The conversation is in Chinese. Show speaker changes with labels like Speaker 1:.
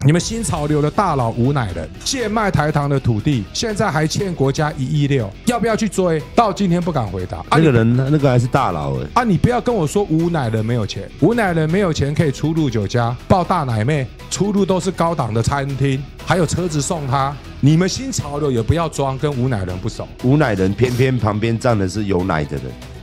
Speaker 1: 你们新潮流的大佬吴乃仁贱卖台糖的土地，现在还欠国家1.6亿，要不要去追？到今天不敢回答。
Speaker 2: 那个人那个还是大佬
Speaker 1: 啊！你不要跟我说吴乃仁没有钱，吴乃仁没有钱可以出入酒家抱大奶妹，出入都是高档的餐厅，还有车子送他。你们新潮流也不要装跟吴乃仁不熟。
Speaker 2: 吴乃仁偏偏旁边站的是有奶的人。